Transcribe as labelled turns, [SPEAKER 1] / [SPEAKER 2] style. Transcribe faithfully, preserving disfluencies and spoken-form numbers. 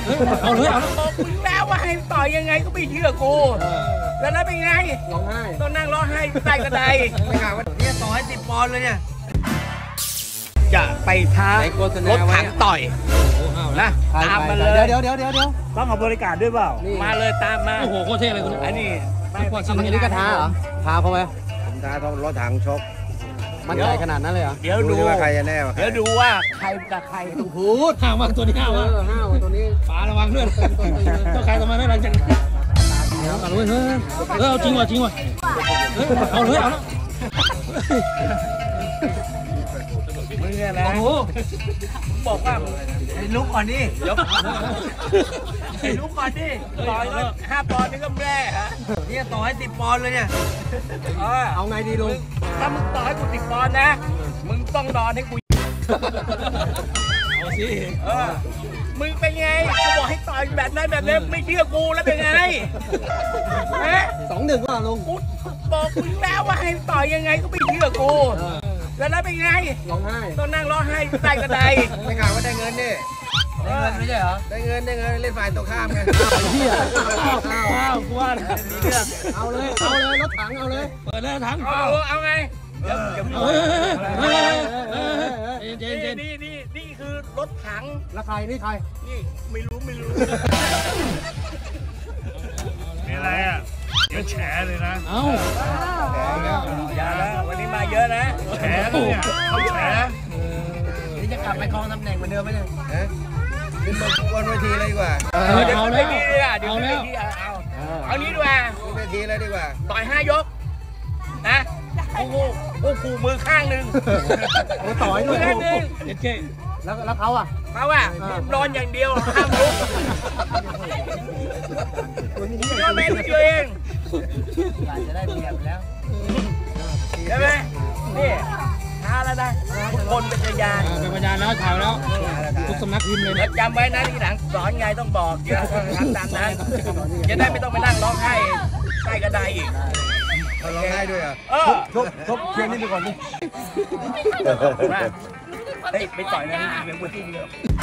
[SPEAKER 1] เอาเลยเอา
[SPEAKER 2] บอกมึงแล้วว่าให้ต่อยยังไงก็ไม่เชื่อกูแล้วนั้นเป็นไง
[SPEAKER 3] ร้องไห้
[SPEAKER 2] ต้องนั่งร้องไห้ใต้กระไดไม่ข่าวว่าเนี่ยต่อให้สิบปอนด์เลยเนี่ยจะไปท้ารถถังต่อยนะตามมาเลย
[SPEAKER 3] เดี๋ยวเดี๋ยวเดี๋ยวเดี๋ยว
[SPEAKER 4] ต้องเอาบริการด้วยเปล่า
[SPEAKER 2] มาเลยตามมา
[SPEAKER 1] โอ้โหโคตรเท่เลยคุณ
[SPEAKER 2] อันนี้
[SPEAKER 3] ไม่พอชิงอันนี้ก็ท้าเหรอท้าเขาไหม
[SPEAKER 5] ผมท้าเขารถถังชก
[SPEAKER 3] มันใหญ่ขนาดนั้นเลยเหรอ
[SPEAKER 2] เดี๋ยวดู
[SPEAKER 5] ว่าใครจะแน่
[SPEAKER 2] เดี๋ยวดูว่าใครกับใคร
[SPEAKER 3] ต้องพูด
[SPEAKER 1] ห้าวมากตัวนี้ห้าวมาก
[SPEAKER 3] ห้าวตัวนี้
[SPEAKER 1] ป๋าระวังด้วยต้องใครทำไมไม่หลังจากเอาเลยเฮ้ยเออเอาจริงว่ะจริงว่ะเอาเลยเอา
[SPEAKER 2] มึงเนี่ยนะโอ้โหบอกว่าไอ้ลุกก่อนดิยกไอ้ลุกก่อนดิต่อยแล้วห้าปอนด์นี่ก็แม่ฮะเนี่ยต่อให้สิบปอนด์เลยเนี่ย
[SPEAKER 3] เอาไงดีลุง
[SPEAKER 2] ถ้ามึงต่อให้กูสิบปอนด์นะมึงต้องนอนให้กู
[SPEAKER 1] เอาสิ
[SPEAKER 2] เออมึงเป็นไงกูบอกให้ต่อยแบบนั้นแบบนี้ไม่เชื่อกูแล้วเป็นไงฮะ
[SPEAKER 3] สองหนึ่งว่าลุง
[SPEAKER 2] กูบอกมึงแล้วว่าให้ต่อยยังไงก็ไม่เชื่อกูแล้วนั้นเป็นไง
[SPEAKER 3] ร้องไห้
[SPEAKER 2] ต้องนั่งร้องไห้ใต้กระได
[SPEAKER 5] ไม่ข่าวว่าได้เงินนี่
[SPEAKER 2] ได้เงินไม่ใช่เหรอ
[SPEAKER 5] ได้เงินได้เงินเล่นฝ่ายตรงข้ามไง
[SPEAKER 3] เฮีย
[SPEAKER 1] ว้าวกวน
[SPEAKER 3] เอาเลยเอาเลยรถถังเอาเลย
[SPEAKER 1] เปิดเลยถัง
[SPEAKER 2] เอาเอาไงเดี๋ยวเดี๋ยว
[SPEAKER 1] เจนเจน
[SPEAKER 2] นี่นี่นี่คือรถถัง
[SPEAKER 3] แล้วใครนี่ใคร
[SPEAKER 2] นี่ไม่รู้ไม่รู้
[SPEAKER 4] นี่อะไรอ่ะเดี๋ยวแฉเลยนะ
[SPEAKER 1] เอ้า
[SPEAKER 2] อย่าแล้ววันนี้มาเยอะนะ
[SPEAKER 4] แฉเลยเนี่ยเขาแฉ
[SPEAKER 2] นี่จะกลับไปครองตำแหน่งเหมือนเดิมไหมเนี่ย
[SPEAKER 5] ขึ้นมาบนเวทีเลยดีกว่า
[SPEAKER 2] เดี๋ยวไม่ดีเลยอ่ะเดี๋ยวไม่ดีเอาเอานี้ดีกว่า
[SPEAKER 5] ขึ้นเวทีเลยดีกว่า
[SPEAKER 2] ต่อยห้ายกนะโอ้โหโอ้โหมือข้างหนึ่ง
[SPEAKER 3] โอ้ต่อยด้วย
[SPEAKER 2] ข้างหนึ่ง
[SPEAKER 1] เจ๊
[SPEAKER 3] แล้วแล้วเขาอ่ะ
[SPEAKER 2] เขาอ่ะนอนอย่างเดียวห้ามลุกเชื่อไหมเชื่อเองอาจจะได้เปรียบแล้วใช่ไหมนี่ท้าแล้วนะทุกคนเป็นพยาน
[SPEAKER 1] เป็นพยานแล้วถ่ายแล้วทุกสำนักพิมพ์เลย
[SPEAKER 2] จำไว้นะที่หลังสอนไงต้องบอกอย่าทำตามนั้นจะได้ไม่ต้องไปนั่งร้องไห้ใต้กระไดอีก
[SPEAKER 5] เขาร้องไห้ด้วยอ่ะ
[SPEAKER 3] ทบทบเพียงนี้ไปก่อนดิ
[SPEAKER 2] เฮ้ยไปต่อยนะเรื่องมือที่เดียว